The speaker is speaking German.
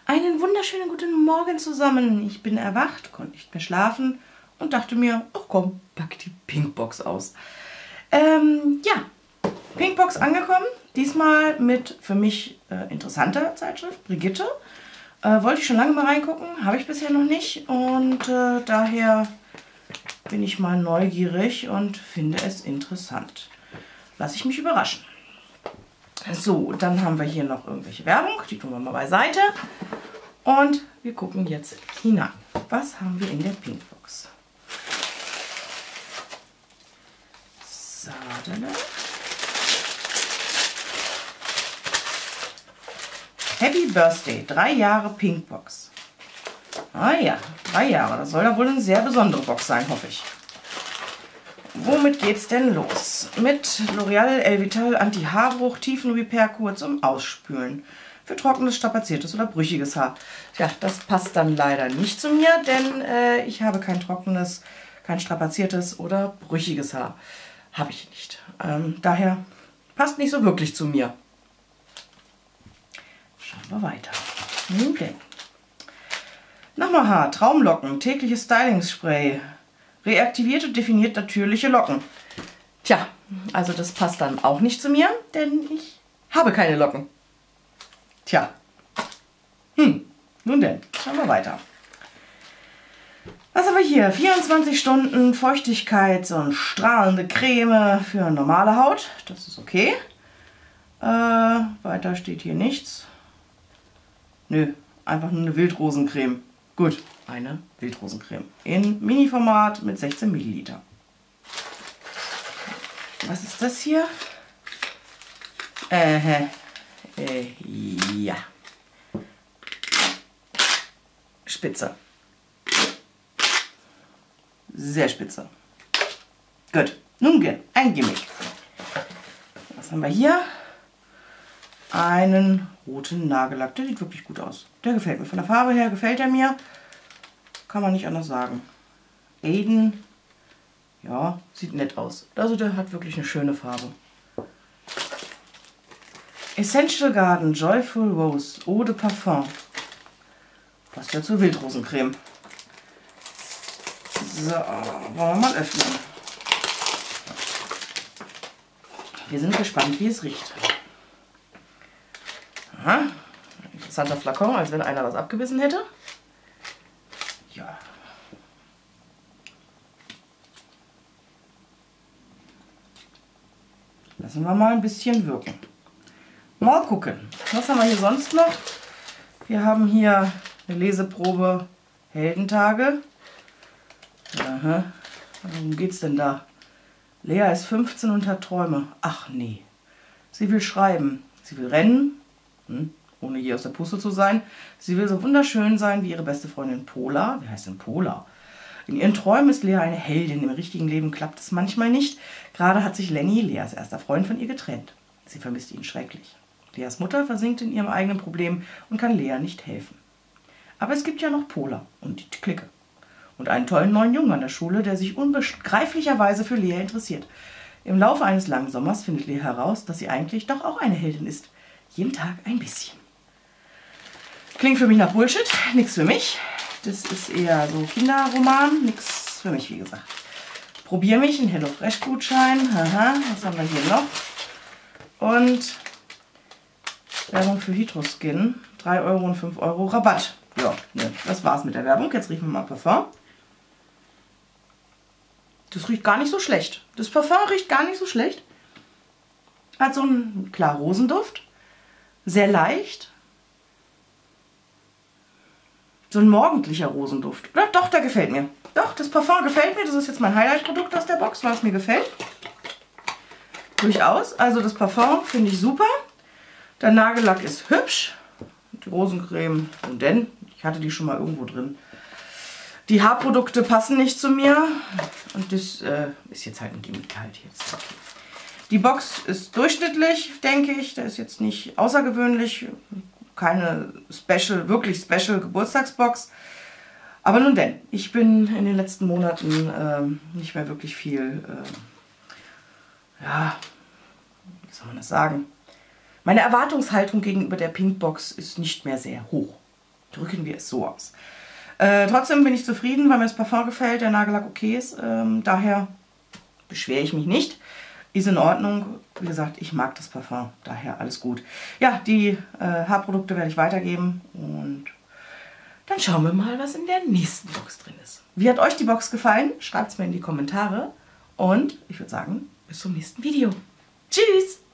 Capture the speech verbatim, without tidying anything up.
Einen wunderschönen guten Morgen zusammen. Ich bin erwacht, konnte nicht mehr schlafen und dachte mir, ach komm, pack die Pinkbox aus. Ähm, ja, Pinkbox angekommen. Diesmal mit für mich äh, interessanter Zeitschrift, Brigitte. Äh, wollte ich schon lange mal reingucken, habe ich bisher noch nicht. Und äh, daher bin ich mal neugierig und finde es interessant. Lasse ich mich überraschen. So, dann haben wir hier noch irgendwelche Werbung. Die tun wir mal beiseite. Und wir gucken jetzt hinein. Was haben wir in der Pinkbox? Sadele. Happy Birthday, drei Jahre Pinkbox. Ah ja, drei Jahre. Das soll ja wohl eine sehr besondere Box sein, hoffe ich. Womit geht's denn los? Mit L'Oreal Elvital Anti-Haarbruch Tiefenrepair-Kur zum Ausspülen. Für trockenes, strapaziertes oder brüchiges Haar. Tja, das passt dann leider nicht zu mir, denn äh, ich habe kein trockenes, kein strapaziertes oder brüchiges Haar. Habe ich nicht. Ähm, daher passt nicht so wirklich zu mir. Schauen wir weiter. Okay. Nochmal Haar, Traumlocken, tägliches Styling-Spray. Reaktiviert und definiert natürliche Locken. Tja, also das passt dann auch nicht zu mir, denn ich habe keine Locken. Tja. Hm, nun denn, schauen wir weiter. Was haben wir hier? vierundzwanzig Stunden Feuchtigkeits- und strahlende Creme für normale Haut. Das ist okay. Äh, weiter steht hier nichts. Nö, einfach nur eine Wildrosencreme. Gut, eine Wildrosencreme in Mini-Format mit sechzehn Milliliter. Was ist das hier? Äh, äh, ja. Spitze. Sehr spitze. Gut, nun geht ein Gimmick. Was haben wir hier? Einen roten Nagellack. Der sieht wirklich gut aus. Der gefällt mir. Von der Farbe her gefällt er mir. Kann man nicht anders sagen. Aiden, ja, sieht nett aus. Also der hat wirklich eine schöne Farbe. Essential Garden Joyful Rose Eau de Parfum. Passt ja zur Wildrosencreme. So, wollen wir mal öffnen. Wir sind gespannt, wie es riecht. Aha. Interessanter Flakon, als wenn einer was abgebissen hätte. Ja. Lassen wir mal ein bisschen wirken. Mal gucken. Was haben wir hier sonst noch? Wir haben hier eine Leseprobe Heldentage. Aha. Worum geht's denn da? Lea ist fünfzehn und hat Träume. Ach nee. Sie will schreiben. Sie will rennen. Hm, ohne je aus der Puste zu sein. Sie will so wunderschön sein wie ihre beste Freundin Pola. Wie heißt denn Pola? In ihren Träumen ist Lea eine Heldin. Im richtigen Leben klappt es manchmal nicht. Gerade hat sich Lenny, Leas erster Freund, von ihr getrennt. Sie vermisst ihn schrecklich. Leas Mutter versinkt in ihrem eigenen Problem und kann Lea nicht helfen. Aber es gibt ja noch Pola und die Clique. Und einen tollen neuen Jungen an der Schule, der sich unbegreiflicherweise für Lea interessiert. Im Laufe eines langen Sommers findet Lea heraus, dass sie eigentlich doch auch eine Heldin ist. Jeden Tag ein bisschen. Klingt für mich nach Bullshit, nichts für mich. Das ist eher so Kinderroman, nichts für mich, wie gesagt. Probier mich, ein HelloFresh-Gutschein. Aha, was haben wir hier noch? Und Werbung für Hydroskin. drei Euro und fünf Euro Rabatt. Ja, ne, das war's mit der Werbung. Jetzt riechen wir mal Parfum. Das riecht gar nicht so schlecht. Das Parfum riecht gar nicht so schlecht. Hat so einen klar Rosenduft. Sehr leicht. So ein morgendlicher Rosenduft. Ja, doch, der gefällt mir. Doch, das Parfum gefällt mir. Das ist jetzt mein Highlight-Produkt aus der Box, weil es mir gefällt. Durchaus. Also das Parfum finde ich super. Der Nagellack ist hübsch. Die Rosencreme, und denn, ich hatte die schon mal irgendwo drin. Die Haarprodukte passen nicht zu mir. Und das äh, ist jetzt halt ein Gimmick halt jetzt. Okay. Die Box ist durchschnittlich, denke ich. Der ist jetzt nicht außergewöhnlich. Keine special, wirklich special Geburtstagsbox. Aber nun denn, ich bin in den letzten Monaten äh, nicht mehr wirklich viel, äh, ja, wie soll man das sagen? Meine Erwartungshaltung gegenüber der Pinkbox ist nicht mehr sehr hoch. drücken wir es so aus. Äh, trotzdem bin ich zufrieden, weil mir das Parfum gefällt, der Nagellack okay ist. Ähm, daher beschwere ich mich nicht. Ist in Ordnung. Wie gesagt, ich mag das Parfum. Daher alles gut. Ja, die äh, Haarprodukte werde ich weitergeben. Und dann schauen wir mal, was in der nächsten Box drin ist. Wie hat euch die Box gefallen? Schreibt es mir in die Kommentare. Und ich würde sagen, bis zum nächsten Video. Tschüss!